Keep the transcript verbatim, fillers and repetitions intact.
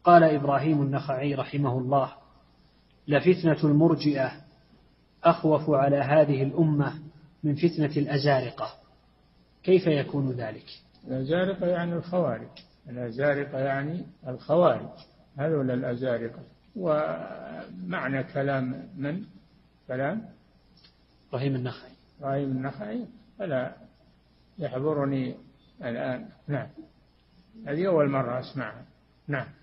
قال إبراهيم النخعي رحمه الله: لفتنة المرجئة أخوف على هذه الأمة من فتنة الأزارقة، كيف يكون ذلك؟ الأزارقة يعني الخوارج، الأزارقة يعني الخوارج، هذول الأزارقة. ومعنى كلام من؟ كلام إبراهيم النخعي. إبراهيم النخعي فلا يحضرني الآن. نعم، هذه أول مرة أسمعها. نعم.